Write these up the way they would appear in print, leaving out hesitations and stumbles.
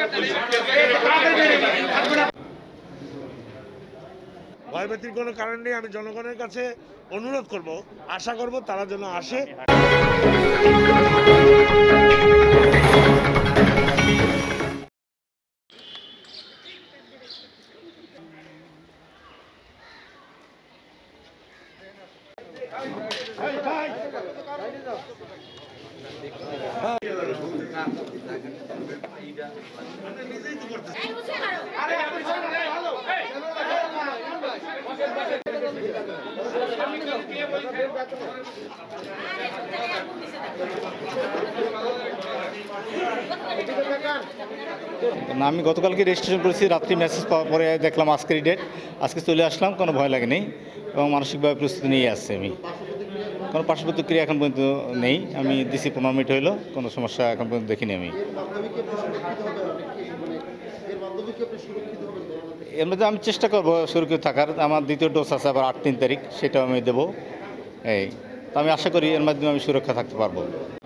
ভয়ভীতির কোনো কারণ নেই। আমি জনগণের কাছে অনুরোধ করব, আশা করব তারা যেন আসে। না, আমি গতকালকে রেজিস্ট্রেশন করেছি, রাত্রি মেসেজ পাওয়ার পরে দেখলাম আজকের ডেট, আজকে চলে আসলাম। কোনো ভয় লাগেনি এবং মানসিকভাবে প্রস্তুতি নিয়ে আসছে। আমি কোনো পার্শ্ব প্রতিক্রিয়া এখন পর্যন্ত নেই। আমি দিছি 15 মিনিট হইলো, কোনো সমস্যা এখন পর্যন্ত দেখিনি। আমি এর মধ্যে আমি চেষ্টা করবো সুরক্ষিত থাকার। আমার দ্বিতীয় ডোজ আছে আবার 8-3 তারিখ, সেটাও আমি দেবো। এই তো আমি আশা করি এর মাধ্যমে আমি সুরক্ষা থাকতে পারবো।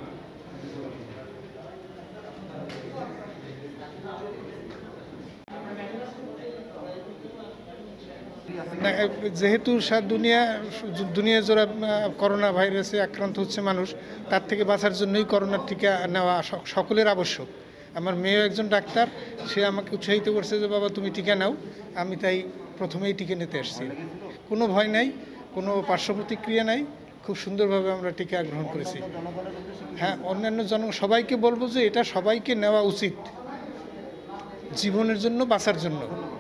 যেহেতু দুনিয়া জোড়া করোনা ভাইরাসে আক্রান্ত হচ্ছে মানুষ, তার থেকে বাঁচার জন্যই করোনার টিকা নেওয়া সকলের আবশ্যক। আমার মেয়েও একজন ডাক্তার, সে আমাকে উৎসাহিত করছে যে বাবা তুমি টিকা নাও। আমি তাই প্রথমেই টিকা নিতে এসেছি। কোনো ভয় নাই, কোনো পার্শ্ব প্রতিক্রিয়া নাই, খুব সুন্দরভাবে আমরা টিকা গ্রহণ করেছি। হ্যাঁ, অন্যান্য সবাইকে বলবো যে এটা সবাইকে নেওয়া উচিত, জীবনের জন্য, বাঁচার জন্য।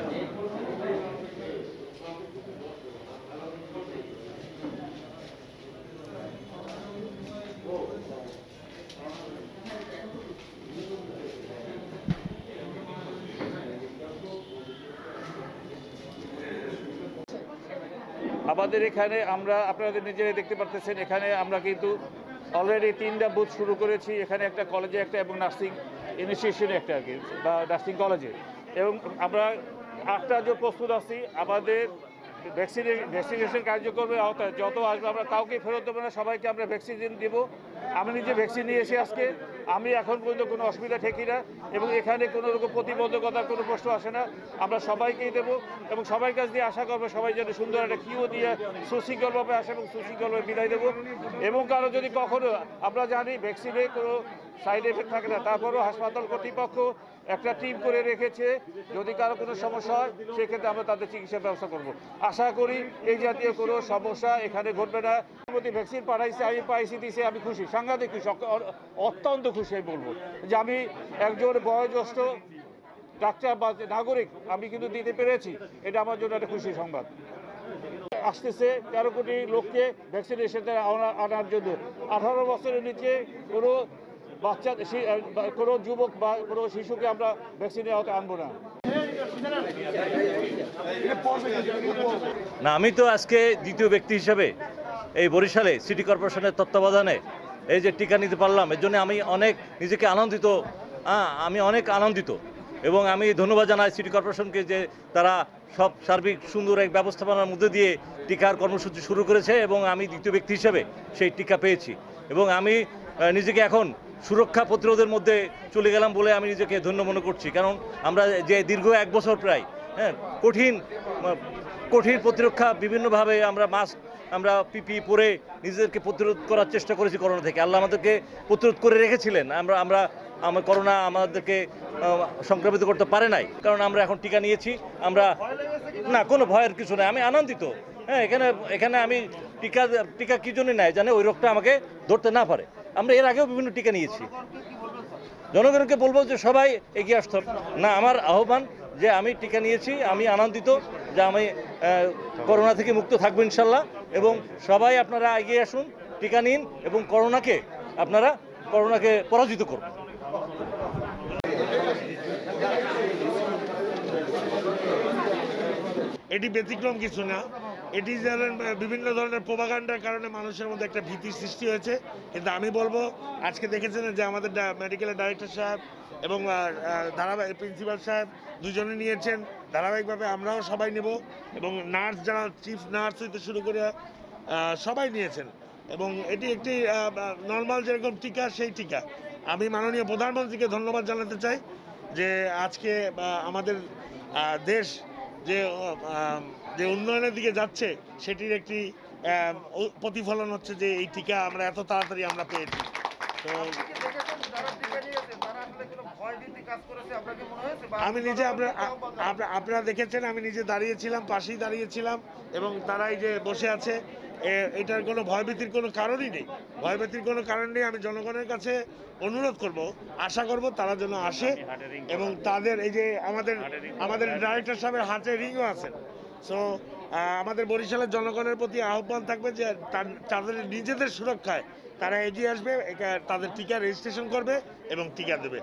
আমাদের এখানে আমরা আপনাদের নিজেরাই দেখতে পারতেছেন, এখানে আমরা কিন্তু অলরেডি 3টা বুথ শুরু করেছি। এখানে একটা কলেজে একটা এবং নার্সিং ইনস্টিটিউশনে একটা আর কি, বা নার্সিং কলেজে, এবং আমরা 8টা যে প্রস্তুত আছি। আমাদের ভ্যাকসিনেশন কার্যক্রমের আওতায় যত আসবে আমরা কাউকে ফেরত দেবো না, সবাইকে আমরা ভ্যাকসিন দিব। আমি নিজে ভ্যাকসিন নিয়েছি আজকে, আমি এখন পর্যন্ত কোনো অসুবিধা ঠেকি না এবং এখানে কোনো রকম প্রতিবন্ধকতার কোনো প্রশ্ন আসে না। আমরা সবাইকেই দেবো এবং সবার কাছ দিয়ে আশা করবো সবাই যেন সুন্দর একটা কিউ দিয়ে সুশৃঙ্খলভাবে আসে এবং সুশৃঙ্খলভাবে বিদায় দেবো। এবং কারো যদি কখনো, আমরা জানি ভ্যাকসিনে কোনো সাইড এফেক্ট থাকে না, তারপরেও হাসপাতাল কর্তৃপক্ষ একটা টিম করে রেখেছে, যদি কারো কোনো সমস্যা হয় সেক্ষেত্রে আমরা তাদের চিকিৎসার ব্যবস্থা করব। আশা করি এই জাতীয় কোনো সমস্যা এখানে ঘটবে না। ভ্যাকসিন পাঠাইছে, আমি পাইছি দিয়েছি, আমি খুশি, সাংঘাতিক খুশি, অত্যন্ত খুশি। আমি বলবো যে আমি একজন বয়োজ্যেষ্ঠ ডাক্তার বা নাগরিক, আমি কিন্তু দিতে পেরেছি, এটা আমার জন্য একটা খুশি সংবাদ। আসতেছে 13 কোটি লোককে ভ্যাকসিনেশনে আনার জন্য। 18 বছরের নিচে কোনো বাচ্চা, কোনো যুবক বা কোনো শিশুকে আমরা ভ্যাকসিনের আওতায় আনবো না। না, আমি তো আজকে দ্বিতীয় ব্যক্তি হিসেবে এই বরিশালে সিটি কর্পোরেশনের তত্ত্বাবধানে এই যে টিকা নিতে পারলাম, এর জন্য আমি অনেক নিজেকে আনন্দিত। আমি অনেক আনন্দিত এবং আমি ধন্যবাদ জানাই সিটি কর্পোরেশনকে যে তারা সব সার্বিক সুন্দর এক ব্যবস্থাপনার মধ্যে দিয়ে টিকার কর্মসূচি শুরু করেছে এবং আমি দ্বিতীয় ব্যক্তি হিসেবে সেই টিকা পেয়েছি এবং আমি নিজেকে এখন সুরক্ষা প্রতিরোধের মধ্যে চলে গেলাম বলে আমি নিজেকে ধন্য মনে করছি। কারণ আমরা যে দীর্ঘ 1 বছর প্রায় কঠিন প্রতিরক্ষা বিভিন্নভাবে আমরা মাস্ক, আমরা পিপি পরে নিজেদেরকে প্রতিরোধ করার চেষ্টা করেছি করোনা থেকে। আল্লাহ আমাদেরকে প্রতিরোধ করে রেখেছিলেন। আমরা করোনা আমাদেরকে সংক্রামিত করতে পারে নাই, কারণ আমরা এখন টিকা নিয়েছি। আমরা না, কোনো ভয়ের কিছু নেই, আমি আনন্দিত। হ্যাঁ, এখানে আমি টিকা কী জন্য নেয় জানে, ওই রোগটা আমাকে ধরতে না পারে। আমরা এর আগেও বিভিন্ন টিকা নিয়েছি। জনগণকে বলবো যে সবাই এগিয়ে আসতে হবে। না, আমার আহ্বান যে আমি টিকা নিয়েছি, আমি আনন্দিত যে আমি করোনা থেকে মুক্ত থাকবো ইনশাল্লাহ। এবং সবাই আপনারা এগিয়ে আসুন, টিকা নিন এবং করোনাকে পরাজিত করুন। এটি ব্যতিক্রম কিছু না। এটি বিভিন্ন ধরনের প্রোপাগান্ডার কারণে মানুষের মধ্যে একটা ভীতির সৃষ্টি হয়েছে। কিন্তু আমি বলবো, আজকে দেখেছেন যে আমাদের মেডিকেলের ডাইরেক্টর সাহেব এবং ধারাবাহিক প্রিন্সিপাল সাহেব দুজনে নিয়েছেন, ধারাবাহিকভাবে আমরাও সবাই নেব এবং নার্স, যারা চিফ নার্স হইতে শুরু করে সবাই নিয়েছেন এবং এটি একটি নর্মাল যেরকম টিকা, সেই টিকা। আমি মাননীয় প্রধানমন্ত্রীকে ধন্যবাদ জানাতে চাই যে আজকে আমাদের দেশ যে যে উন্নয়নের দিকে যাচ্ছে সেটির একটি প্রতিফলন হচ্ছে যে এই টিকা আমরা এত তাড়াতাড়ি আমরা পেয়েছি। তো আমি নিজে আপনারা দেখেছেন, আমি নিজে দাঁড়িয়েছিলাম, পাশেই দাঁড়িয়েছিলাম, এবং তারা এই যে বসে আছে, এটার কোনো ভয়ভীতির কোনো কারণই নেই। ভয়ভীতির কোনো কারণ নেই। আমি জনগণের কাছে অনুরোধ করব, আশা করব তারা যেন আসে, এবং তাদের এই যে আমাদের ডাইরেক্টর সাহেবের হাতে রিংও আছে। সো আমাদের বরিশালের জনগণের প্রতি আহ্বান থাকবে যে তাদের নিজেদের সুরক্ষায় তারা এগিয়ে আসবে, তাদের টিকা রেজিস্ট্রেশন করবে এবং টিকা দেবে।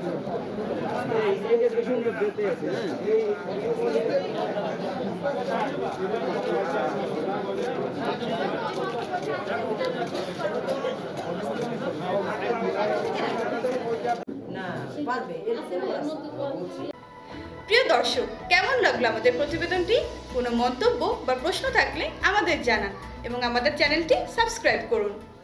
প্রিয় দর্শক, কেমন লাগলো আমাদের প্রতিবেদনটি? কোনো মন্তব্য বা প্রশ্ন থাকলে আমাদের জানান এবং আমাদের চ্যানেলটি সাবস্ক্রাইব করুন।